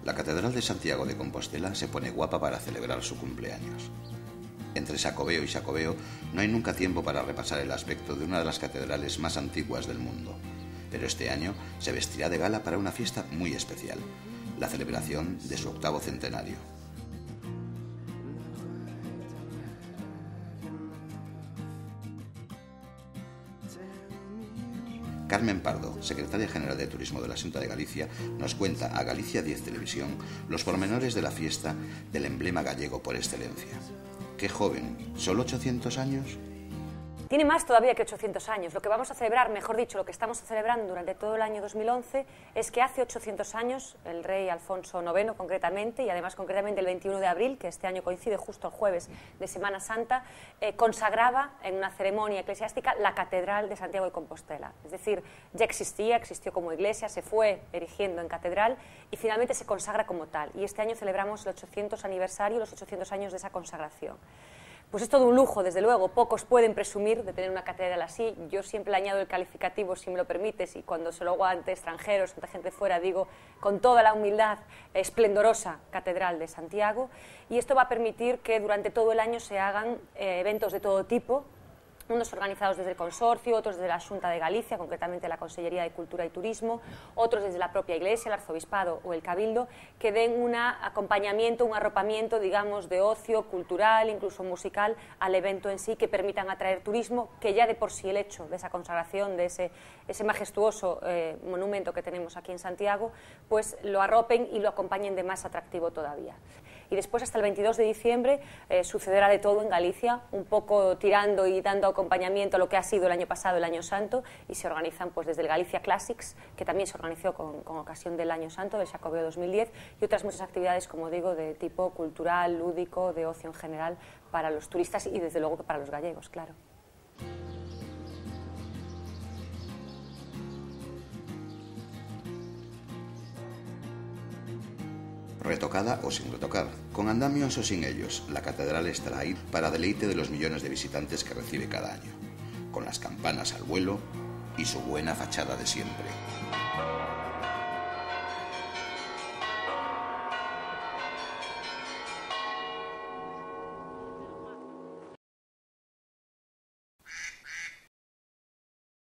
La Catedral de Santiago de Compostela se pone guapa para celebrar su cumpleaños. Entre Xacobeo y Xacobeo no hay nunca tiempo para repasar el aspecto de una de las catedrales más antiguas del mundo, pero este año se vestirá de gala para una fiesta muy especial, la celebración de su 8º centenario. Carmen Pardo, secretaria general de Turismo de la Xunta de Galicia, nos cuenta a Galicia 10 Televisión los pormenores de la fiesta del emblema gallego por excelencia. ¡Qué joven! ¿Solo 800 años? Tiene más todavía que 800 años. Lo que vamos a celebrar, mejor dicho, lo que estamos celebrando durante todo el año 2011 es que hace 800 años el rey Alfonso IX, concretamente, y además concretamente el 21 de abril, que este año coincide justo el jueves de Semana Santa, consagraba en una ceremonia eclesiástica la Catedral de Santiago de Compostela. Es decir, ya existió como iglesia, se fue erigiendo en catedral y finalmente se consagra como tal. Y este año celebramos el 800 aniversario, los 800 años de esa consagración. Pues es todo un lujo, desde luego. Pocos pueden presumir de tener una catedral así. Yo siempre le añado el calificativo, si me lo permites, y cuando se lo hago ante extranjeros, ante gente fuera, digo con toda la humildad, esplendorosa Catedral de Santiago. Y esto va a permitir que durante todo el año se hagan eventos de todo tipo, unos organizados desde el Consorcio, otros desde la Xunta de Galicia, concretamente la Consellería de Cultura y Turismo, otros desde la propia Iglesia, el Arzobispado o el Cabildo, que den un acompañamiento, un arropamiento, digamos, de ocio, cultural, incluso musical, al evento en sí, que permitan atraer turismo, que ya de por sí el hecho de esa consagración, de ese majestuoso monumento que tenemos aquí en Santiago, pues lo arropen y lo acompañen de más atractivo todavía. Y después, hasta el 22 de diciembre, sucederá de todo en Galicia, un poco tirando y dando acompañamiento a lo que ha sido el año pasado, el Año Santo, y se organizan pues desde el Galicia Classics, que también se organizó con ocasión del Año Santo, del Xacobeo 2010, y otras muchas actividades, como digo, de tipo cultural, lúdico, de ocio en general, para los turistas y desde luego que para los gallegos, claro. Retocada o sin retocar, con andamios o sin ellos, la catedral estará ahí para deleite de los millones de visitantes que recibe cada año, con las campanas al vuelo y su buena fachada de siempre.